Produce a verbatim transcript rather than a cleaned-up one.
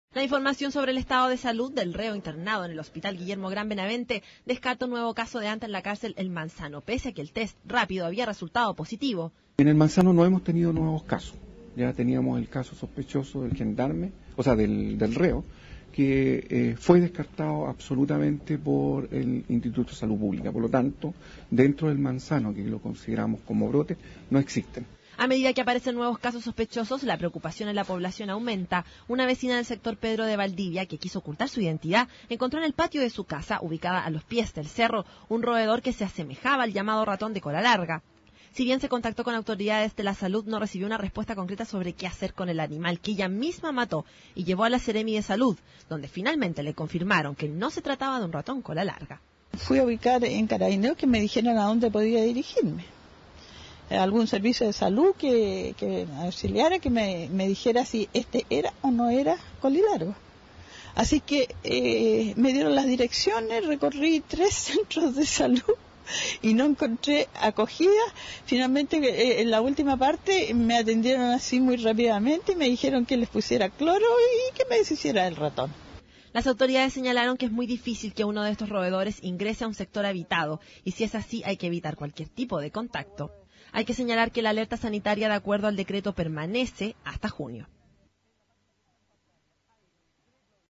La información sobre el estado de salud del reo internado en el Hospital Guillermo Gran Benavente descarta un nuevo caso de anta en la cárcel El Manzano, pese a que el test rápido había resultado positivo. En El Manzano no hemos tenido nuevos casos. Ya teníamos el caso sospechoso del gendarme, o sea, del, del reo, que eh, fue descartado absolutamente por el Instituto de Salud Pública. Por lo tanto, dentro del Manzano, que lo consideramos como brote, no existen. A medida que aparecen nuevos casos sospechosos, la preocupación en la población aumenta. Una vecina del sector Pedro de Valdivia, que quiso ocultar su identidad, encontró en el patio de su casa, ubicada a los pies del cerro, un roedor que se asemejaba al llamado ratón de cola larga. Si bien se contactó con autoridades de la salud, no recibió una respuesta concreta sobre qué hacer con el animal que ella misma mató y llevó a la Seremi de Salud, donde finalmente le confirmaron que no se trataba de un ratón cola larga. Fui a ubicar en Carabineros que me dijeran a dónde podía dirigirme. Algún servicio de salud que, que auxiliara, que me, me dijera si este era o no era colilargo. Así que eh, me dieron las direcciones, recorrí tres centros de salud y no encontré acogida. Finalmente, eh, en la última parte, me atendieron así muy rápidamente y me dijeron que les pusiera cloro y que me deshiciera del ratón. Las autoridades señalaron que es muy difícil que uno de estos roedores ingrese a un sector habitado y si es así hay que evitar cualquier tipo de contacto. Hay que señalar que la alerta sanitaria, de acuerdo al decreto, permanece hasta junio.